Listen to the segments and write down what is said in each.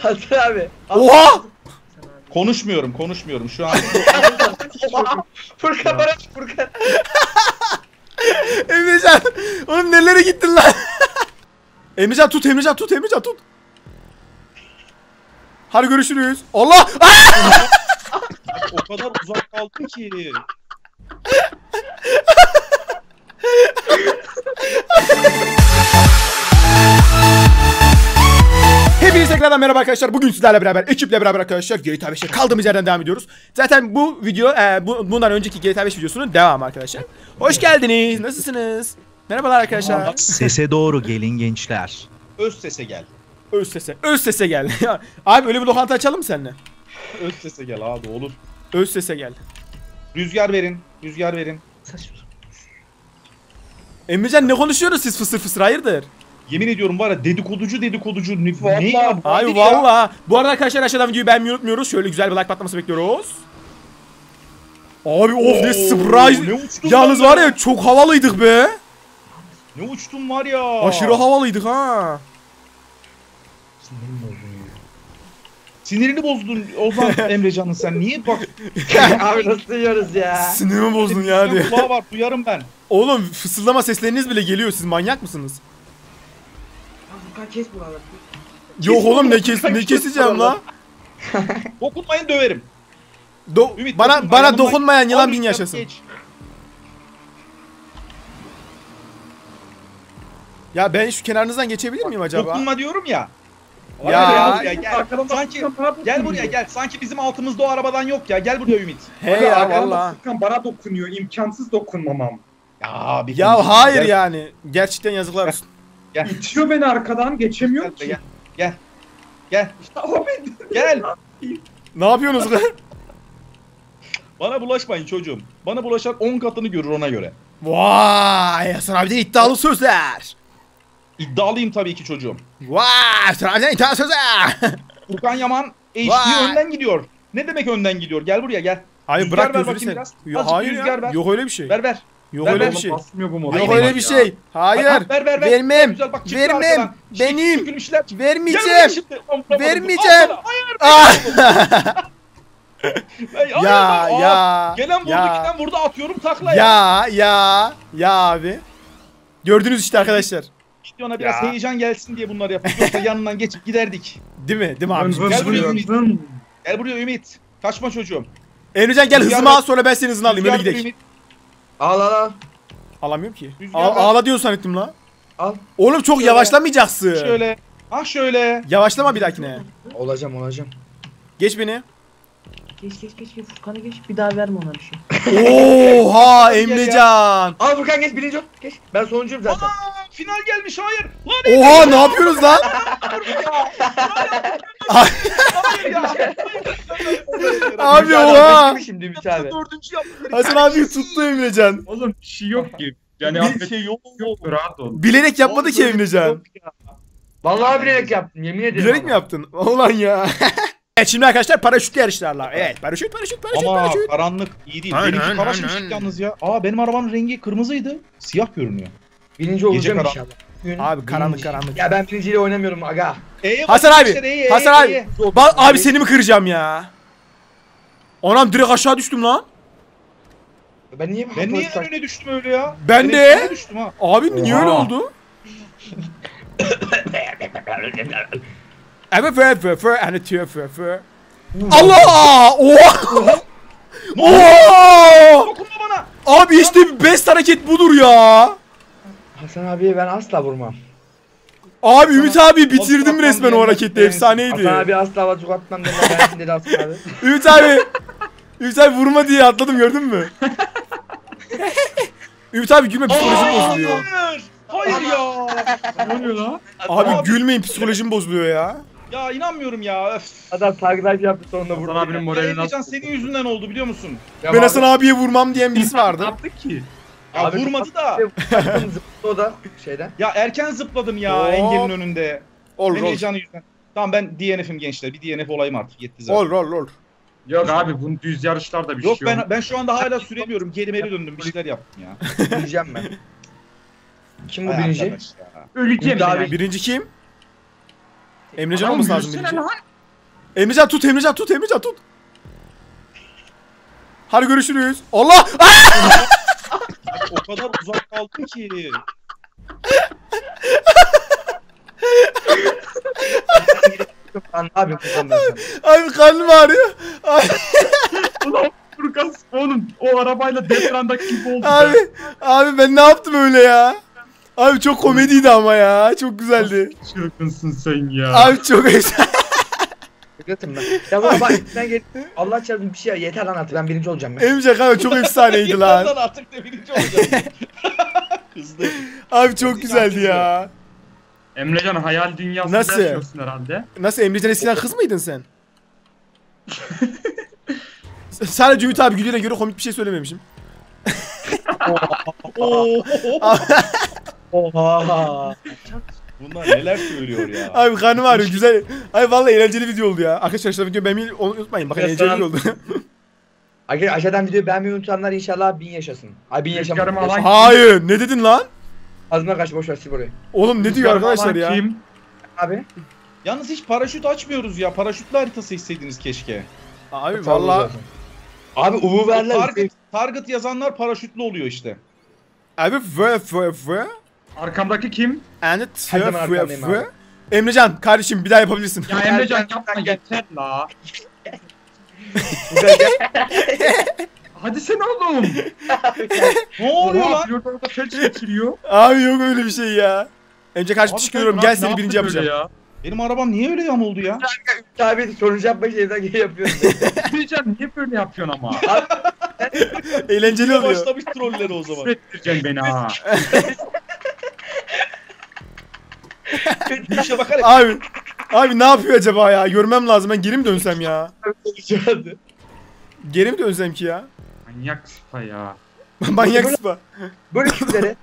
Hasan abi. Oha! Konuşmuyorum şu an. Furkan bana Furkan. Emrecan! Oğlum nerelere gittin lan? Emrecan tut. Hadi görüşürüz. Allah! O kadar uzak kaldım ki. Hepinize tekrardan merhaba arkadaşlar. Bugün sizlerle beraber, ekiple beraber arkadaşlar GTA 5'e kaldığımız yerden devam ediyoruz. Zaten bu video, bundan önceki GTA 5 videosunun devamı arkadaşlar. Hoş geldiniz. Nasılsınız? Merhabalar arkadaşlar. Sese doğru gelin gençler. Öz sese gel. Öz sese gel. Abi öyle bir lokanta açalım mı seninle? Öz sese gel abi olur. Öz sese gel. Rüzgar verin. Saçma. Emrecan ne konuşuyoruz siz fısır fısır hayırdır? Yemin ediyorum var ya dedikoducu. Vallahi. Ne ya? bu Ay nedir ya? valla. Bu arada arkadaşlar aşağıdan videoyu beğenmeyi unutmuyoruz. Şöyle güzel bir like patlaması bekliyoruz. Abi of ne surprise. Ne uçtun Yalnız lan var ya çok havalıydık be. Ne uçtun var ya. Aşırı havalıydık ha. Sinirini bozdun Ozan Emrecan'ın sen. Niye bak. Abi nasıl yiyoruz ya? Sinirimi bozdun yani. Kulağı var duyarım ben. Oğlum fısıldama sesleriniz bile geliyor. Siz manyak mısınız? Furkan kes buraları. Yok oğlum ne keseceğim la? Dokunmayın döverim. Ümit, Bana dokunmayan yılan bin Abi, yaşasın. geç. Ya ben şu kenarınızdan geçebilir miyim acaba? Dokunma diyorum ya. Ya. Gel. Sanki gel buraya gel. Sanki bizim altımızda o arabadan yok ya. Gel buraya Ümit. He ya valla. Furkan bana dokunuyor. İmkansız dokunmamam. Ya bir Ya hayır gel. yani. Gerçekten yazıklar olsun. Gel. İtiyor beni arkadan. Geçemiyorum ki. Gel. Gel. Abi. Gel. Ne yapıyorsunuz lan? Bana bulaşmayın çocuğum. Bana bulaşan 10 katını görür ona göre. Vay Hasan abi de iddialı sözler. İddialıyım tabii ki çocuğum. Vay Hasan abi de iddialı sözler. Furkan Yaman HD Vay. önden gidiyor. Ne demek önden gidiyor? Gel buraya gel. Hayır Rüzgar bırak ver gözünü bakayım sen. biraz. Yok Azıcık hayır rüzgar ya. ver. Yok öyle bir şey. Ver. Yok ver, öyle ver. bir şey. Basmıyor bu motor. Yok Hayır, öyle bir şey. Hayır. Ver. Vermem. Güzel, bak, çıktı Vermem. arkadan. Benim. Sükülmüşler. Gel buraya Vermeyeceğim. şimdi. Al Vermeyeceğim. sana. Hayır. Ah! Hayır, Ya. Gelen vurdu Ya. giden vurdu atıyorum takla ya. Ya abi. Gördünüz işte arkadaşlar. Videona biraz Ya. heyecan gelsin diye bunları yaptık. Yoksa yanından geçip giderdik. Değil mi? Değil mi abi? Gel buraya Vın Ümit. vın. Gel buraya Ümit. Kaçma çocuğum. Emrecan gel Rüzgar hızımı ver. al sonra ben senin hızını alayım öyle Rüzgar gidelim. Ümit. Al. Alamıyorum ki. Rüzgar ver. Ağla diyorsun zannettim la. Al. Oğlum çok Şöyle. yavaşlamayacaksın. Şöyle. Ah şöyle. Yavaşlama bir dahakine. Olacağım. Geç beni. Geç Furkan'ı geç bir daha verme ona bir şey. Oha Emrecan. Al Furkan geç birinci ol. Geç. Ben sonuncuyum zaten. Aa, final gelmiş hayır. Lan Oha ne yapıyorsunuz lan? hayır ya. Abi Bir tane oha. geçti Şimdi Ümit abi. Dördüncü yaptı. Hasan abi tuttu Emrecan. Oğlum bir şey yok ki. Yani Bir affet şey yok. rahat ol. Bilerek yapmadı ki Emrecan. Vallahi bilerek yaptım yemin ederim. Bilerek mi yaptın? Ulan ya. Evet şimdi arkadaşlar paraşütle yarışlarla. Evet paraşüt. Ama karanlık iyi değil. Aynen, Benimki kara aynen. şimşek yalnız ya. Aa benim arabanın rengi kırmızıydı. Siyah görünüyor. Birinci olacağım Gece inşallah. Bugün Abi karanlık birinci. karanlık. Ya ben birinciyle oynamıyorum aga. Hasan abi. Hasan abi. Abi seni mi kıracağım ya? Anam direkt aşağı düştüm lan. Ben niye Ben niye önüne düştüm öyle ya? Ben de. önüne düştüm ha. Abi niye öyle oldu? Allah! Oha! Oha! Dokunma bana. Abi işte best hareket budur ya. Hasan abiye ben asla vurmam. Abi Ümit abi bitirdim Asla resmen o atmam harekette diyemez. efsaneydi. Hasan abi asla vazuk atmam demem dedi Hasan abi. Ümit abi. Ümit abi vurma diye atladım gördün mü? Ümit abi gülme psikolojim bozuluyor. Hayır ya. Ne oluyor lan? Abi gülmeyin psikolojim bozuluyor ya. Ya inanmıyorum ya. Öf. Adam takip yaptı sonunda Hasan vurdu. abinin Ya morali Emrecan nasıl? senin yüzünden oldu biliyor musun? Ben Hasan abiye vurmam diyen birisi vardı. yaptık ki? Ya Abi, vurmadı da. Zıpladı o da şeyden. Ya erken zıpladım ya Oo. engelin önünde. Ol rol. Emrecan'ın yüzünden. Tamam ben DNF'im gençler. Bir DNF olayım artık. Yetti zaten. Ol. Yok abi bunun düz yarışlarda bir Yok şey yok. ben şu anda hala süremiyorum. Geri meri döndüm. Bir şeyler yaptım ya. Bileceğim ben. Kim bu Ay birinci? arkadaş ya. Öleceğim Ümit abi. ben. Birinci kim? Emrecan Adam olması lazım yürüsene birinci. lan. Emrecan tut, Emrecan tut, Emrecan tut. Hadi görüşürüz. Allah! O kadar uzak kaldım ki. Lan abi Furkan ben sana. Abi karnım ağrıyor. Ay, Ulan Furkan oğlum o arabayla depremdeki gibi oldu. abi, abi ben ne yaptım öyle ya? Abi çok komediydi ama ya. Çok güzeldi. Çılgınsın sen ya. Abi çok efsane. Sıkıntım ben. Ya baba bak ben gel. Allah çarpsın bir şey yeter lan artık ben birinci olacağım ben. Emrecan abi çok efsaneydi lan. Yıllardan artık da birinci olacağım. Kızdı. Abi çok güzeldi ya. Emrecan hayal dünyasında Nasıl? yaşıyorsun herhalde. Nasıl, Emrecan eskiden kız mıydın sen? Sadece Ümit abi güldüğüne göre komik bir şey söylememişim. Oha. Bunlar neler söylüyor ya. Abi karnım ağrıyor, güzel. Abi vallahi eğlenceli video oldu ya. Arkadaşlar videoyu beğenmeyi unutmayın. Bakın eğlenceli video oldu. Aşağıdan videoyu beğenmeyi unutanlar inşallah 1000 yaşasın. Ay 1000 Rüzgarımı yaşamak. alan- Hayır, ne dedin lan? Ağzına kaç boş ver sil burayı. Oğlum ne diyor arkadaşlar ya? Kim? Abi. Yalnız hiç paraşüt açmıyoruz ya. Paraşütlü haritası hisseydiniz keşke. Abi vallahi Abi uvu verler. Target yazanlar paraşütlü oluyor işte. abi ve Arkamdaki kim? and Her zaman arkandayım abi. Emrecan kardeşim bir daha yapabilirsin. Ya Emrecan yapma yeter la. Hadi sen oğlum. Ne oluyor Oha, lan? pilot orada felç geçiriyor. Abi yok öyle bir şey ya. Emre karşı Abi çıkıyorum, sen gel ne seni birinci yaptın böyle yapacağım. Benim arabam niye öyle yamuldu ya? Abi sonucu yapmak için evden geri yapıyorum. Emrecan niye böyle yapıyorsun ama? Eğlenceli Yine oluyor. başlamış trolleri o zaman. Sürektireceksin beni ha. Bir işe bakarak. Abi ne yapıyor acaba ya? Görmem lazım. Ben geri mi dönsem ya? Sonucu Geri mi dönsem ki ya? Manyak sıpa ya. Manyak sıpa. Böyle kimlere?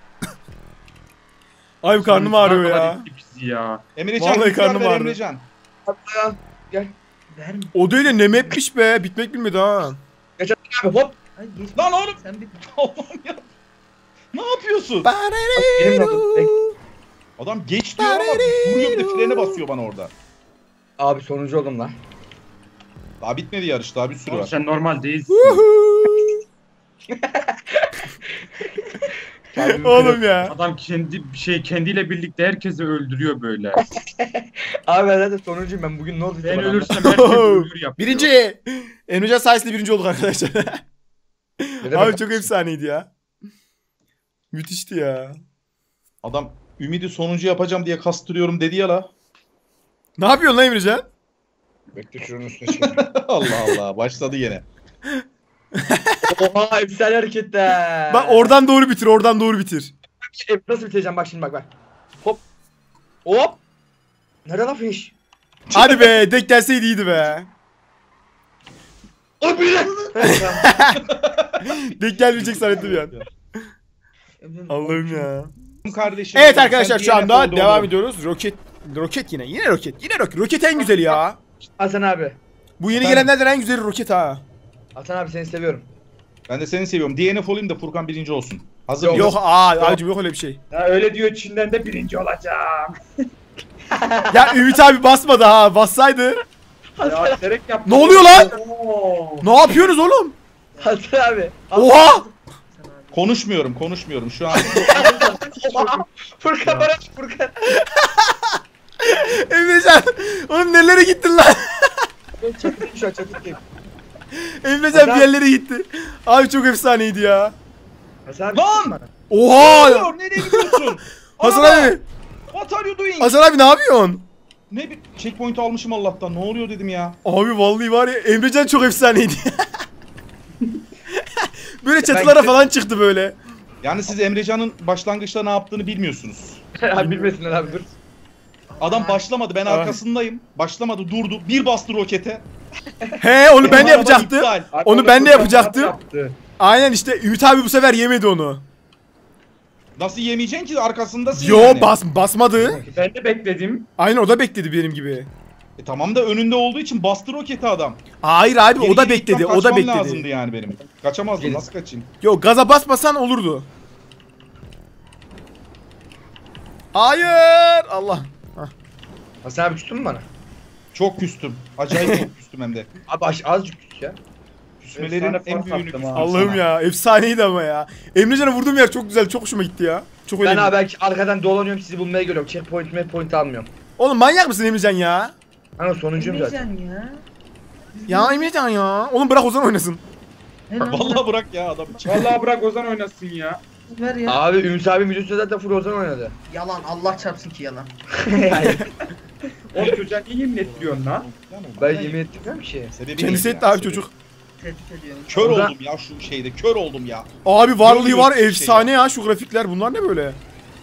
Abi karnım ağrıyor ya. Bizi ya. Emrecan Vallahi rüzgar karnım ver ağrıyor. Emrecan. Gel. Verme. O da öyle ne mapmiş be. Bitmek bilmedi ha. Abi hop. Ay geç. Lan oğlum. Sen bir Allah'ım ya. Ne yapıyorsun? Benim de oldu. Adam geç diyor ama vuruyor bir de frene basıyor bana orada. Abi sonuncu oldum lan. Daha bitmedi yarış, daha bir sürü Oğlum var. sen normal değilsin. Oğlum ya. Adam kendiyle birlikte herkesi öldürüyor böyle. Abi ben zaten sonuncuyum ben bugün ne oldu? Ben ölürsem herkes ölür yapıyor. Birinci. Emrecan sayesinde birinci olduk arkadaşlar. Ne Abi demek? çok efsaneydi ya. Müthişti ya. Adam ümidi sonuncu yapacağım diye kastırıyorum dedi ya la. Ne yapıyorsun lan Emrecan? Bekle şunun üstüne çıkayım. Allah Allah, başladı yine. Oha efsane hareketler. Bak oradan doğru bitir, oradan doğru bitir. Nasıl bitireceğim bak şimdi bak. Hop. Hop. Nerede lan finish? Hadi be, denk gelseydi iyiydi be. O bile. Denk gelmeyecek zannettim ya. Allah'ım ya. Kardeşim. Evet sen arkadaşlar şu DNF anda oldu devam oğlum. ediyoruz. Roket yine. Yine roket. Yine roket. Roket en güzeli ya. Hasan abi. Bu yeni Efendim? gelenlerden en güzeli roket ha. Hasan abi seni seviyorum. Ben de seni seviyorum. DNF olayım da Furkan birinci olsun. Hazır Yok. mıyız? Yok abicim yok öyle bir şey. Ya öyle diyor Çin'den de birinci olacağım. Ya Ümit abi basmadı ha. Bassaydı. Ya direkt yap. Ne oluyor lan? Oo. Ne yapıyorsunuz oğlum? Hasan abi. Oha! Konuşmuyorum şu an. Furkan bana Furkan. Emrecan! Oğlum nerelere gittin lan? Çakıtayım şu an çakıtayım. Emrecan bir yerlere gitti. Abi çok efsaneydi ya. Hasan abi. Lan! bana. Oha! Oluyor, nereye gidiyorsun? Hasan Araba! abi! What are you doing? Hasan abi ne yapıyorsun? Ne bir checkpoint almışım Allah'tan. Ne oluyor dedim ya. Abi vallahi var ya Emrecan çok efsaneydi. Böyle çatılara falan çıktı böyle. Yani siz Emrecan'ın başlangıçta ne yaptığını bilmiyorsunuz. Abi bilmesinler abi dur. Adam başlamadı, ben arkasındayım. Başlamadı, durdu. Bir bastı rokete. He onu ben de Benim araba yapacaktım. iptal. Abi Onu onu ben de Furkan yapacaktım. yaptı. Aynen işte Ümit abi bu sefer yemedi onu. Nasıl yemeyeceksin ki, arkasındasın Yo yani. basmadı. Ben de bekledim. Aynen o da bekledi benim gibi. Tamam da önünde olduğu için bastı roketi adam. Hayır abi o da Geri bekledi. gitmem, O da kaçmam lazımdı bekledi. yani benim. Kaçamazdım, Geri- nasıl kaçayım? Yo gaza basmasan olurdu. Hayır! Allah. Hasan abi tuttun mu bana? Çok küstüm. Acayip çok küstüm hem de. Abi azıcık küçük ya. Küsmelerin Efsane en fark büyüğünü attım küstüm ha. Allah'ım sana. ya efsaneydi ama ya. Emrecan'a vurduğum yer çok güzel, çok hoşuma gitti ya. Çok Ben önemli. abi belki arkadan dolanıyorum sizi bulmaya geliyorum. Checkpoint almıyorum. Oğlum manyak mısın Emrecan ya? Hani sonuncuyum zaten. Emrecan ya. Ya Emrecan ya. Oğlum bırak Ozan oynasın. Ne lan Vallahi bırak ya adam için. Vallahi bırak Ozan oynasın ya. ver ya. Abi Ümit abi videosunda zaten full Ozan oynadı. Yalan Allah çarpsın ki yalan. Yani Oğlum çocuğa niye yemin ettiriyorsun lan? ben yemin ettim bir şey. Sebebi Kendisi neydi etti ya? abi Sebebi- çocuk. Tehdit ediyorum. Kör Ozan- oldum ya şu şeyde. Kör oldum ya. Abi vallahi var Görmüyorsun bir şey efsane ya şu grafikler. Bunlar ne böyle?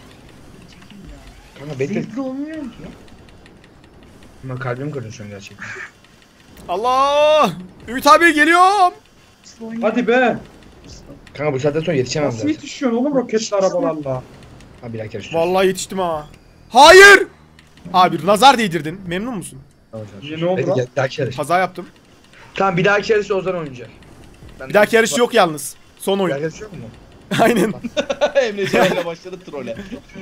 Kanka bekle. Zevkli olmuyor ki. Ama kalbim kırdın şu an gerçekten. Allah! Ümit abi geliyorum. Nasıl oynuyor? Hadi be. Kanka bu saatten sonra yetişemem Nasıl zaten. yetişiyorsun oğlum roketli arabalarla? Abi bir dakika şu. Vallahi yetiştim ha. Hayır! Abi nazar değdirdin. Memnun musun? Niye ne oldu Bekle lan? bir dahaki yarış. Kaza yaptım. Tamam bir dahaki yarış Ozan oynayacak. Bir dahaki yarış yok yalnız. Son Bir oyun. dahaki yarış yok mu? Aynen. Emre ile başladı trole.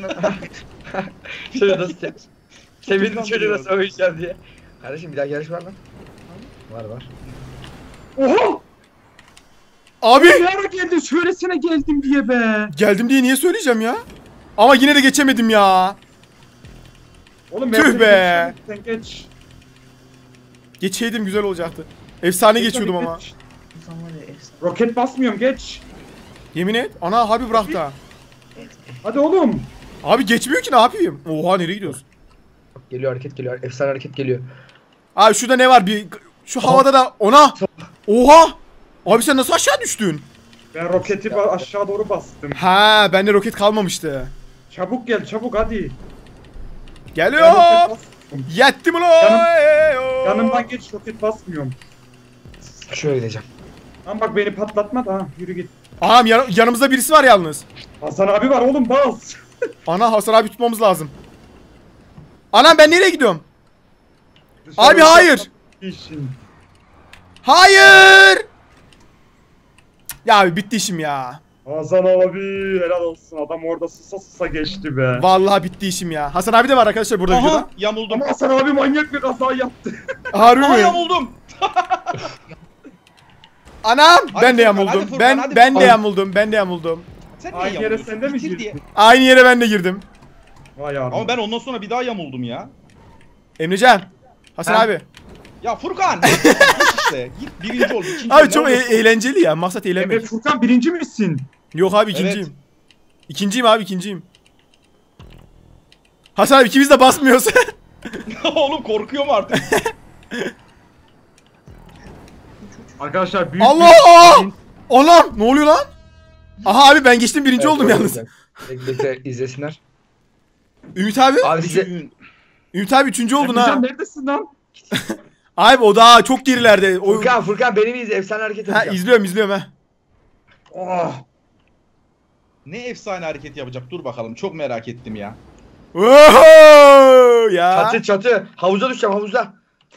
Şöyle nasıl sevindim çocuğu nasıl oynayacağım diye. Kardeşim bir dahaki yarış var lan. Var. Oha! Abi! Ne ara geldin? Söylesene geldim diye be. Geldim diye niye söyleyeceğim ya? Ama yine de geçemedim ya. Oğlum Tüh Mert'e be. geçsene, sen geç. Geçeydim güzel olacaktı. Efsane geçiyordum Geç. ama. Ozan var ya efsane. Roket basmıyorum geç. Yemin et. Ana abi bırak da. Hadi oğlum. Abi geçmiyor ki ne yapayım? Oha nereye gidiyoruz? Geliyor hareket geliyor. Efsane hareket geliyor. Abi şurada ne var bir şu havada da ona. Oha! Abi sen nasıl aşağı düştün? Ben roketi aşağı doğru bastım. Ha, bende roket kalmamıştı. Çabuk gel çabuk hadi. Ben roket Geliyor. bastım. Yettim ulan. Yanımdan geç roket basmıyorum. Şöyle gideceğim. Ama bak beni patlatma da ha yürü git. Ağam yanımızda birisi var yalnız. Hasan abi var oğlum bas. Ana Hasan abi tutmamız lazım. Anam ben nereye gidiyorum? Abi hayır. İşin. Hayır. Ya abi bitti işim ya. Hasan abi helal olsun adam orada susa geçti be. Vallahi bitti işim ya. Hasan abi de var arkadaşlar burada Aha videoda. yamuldum. Ama Hasan abi manyak bir kaza yaptı. Harbi Aha mi? yamuldum. Anam Hadi ben de Furkan, yamuldum. hadi Furkan, Ben hadi ben de Furkan. yamuldum. Ben de yamuldum. Sen niye Aynı yere yamuluyorsun? sen de mi Bitir girdin? diye. Aynı yere ben de girdim. Vay abi. Ama ben ondan sonra bir daha yamuldum ya. Emrecan. Hasan Ha? abi. Ya Furkan. Git işte. Git birinci ol. İkinci ol, Abi ne çok olursun. eğlenceli ya. Maksat eğlenmek. Evet Furkan birinci misin? Yok abi Evet. ikinciyim. İkinciyim abi ikinciyim. Hasan abi ikimiz de basmıyoruz. Oğlum korkuyorum artık. Arkadaşlar büyük Allah! Anam ne oluyor lan? Aha abi ben geçtim birinci oldum yalnız. Bekle izlesinler. Ümit abi. Abi size Ümit abi üçüncü oldun ha. Emrecan neredesin lan? Abi o daha çok gerilerde. O... Furkan beni mi izle? Efsane hareket Ha yapacağım. izliyorum ha. Oh. Ne efsane hareket yapacak dur bakalım. Çok merak ettim ya. Oho! Ya. Çatı. Havuza düşeceğim havuza.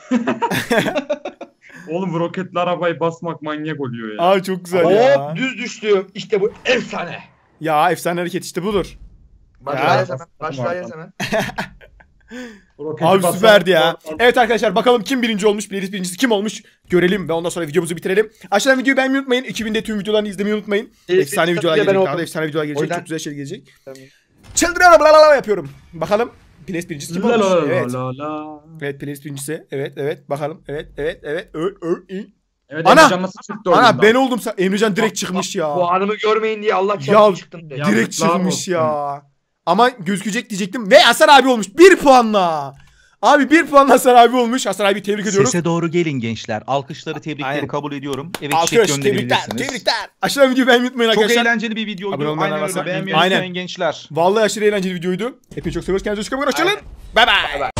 Oğlum bu roketli arabayı basmak manyak oluyor ya. Abi çok güzel ya. Hop düz düştüm. İşte bu efsane. Ya efsane hareket işte budur. Başla Ya. yaz hemen. Başla yaz hemen. Bu roketi Abi basan- süperdi ya. Evet arkadaşlar bakalım kim birinci olmuş, playlist birincisi kim olmuş görelim ve ondan sonra videomuzu bitirelim. Aşağıdan videoyu beğenmeyi unutmayın. 2000'de tüm videolarını izlemeyi unutmayın. Efsane videolar ben gelecek. oldum. Daha da efsane videolar gelecek. O yüzden- Çok güzel şeyler gelecek. Tamam. Çıldırıyorum la yapıyorum. Bakalım playlist birincisi kim La olmuş? la la Evet. la la. Evet playlist birincisi. Evet bakalım. Evet. Evet Ana! Emrecan nasıl çıktı oyundan? Ana ben oldum. Emrecan direkt çıkmış ya. Bu anımı görmeyin diye Allah Ya, çarptı çıktım. ya. Direkt Yazıklar çıkmış olsun. ya. Ama gözükecek diyecektim. Ve Hasan abi olmuş. 1 puanla. Abi 1 puanla Hasan abi olmuş. Hasan abi tebrik ediyoruz. Sese doğru gelin gençler. Alkışları, tebrikleri Aynen. kabul ediyorum. Evet, Alkış, çiçek tebrikler, gönderebilirsiniz. tebrikler. Aşağıdan videoyu beğenmeyi unutmayın Çok arkadaşlar. eğlenceli bir videoydu. Abone olmayanlar Aynen varsa- öyle. Beğenmeyi Aynen. unutmayın gençler. Vallahi aşırı eğlenceli videoydu. Hepinizi çok seviyoruz. Kendinize çok iyi bakın. Hoşçakalın. Bye bye.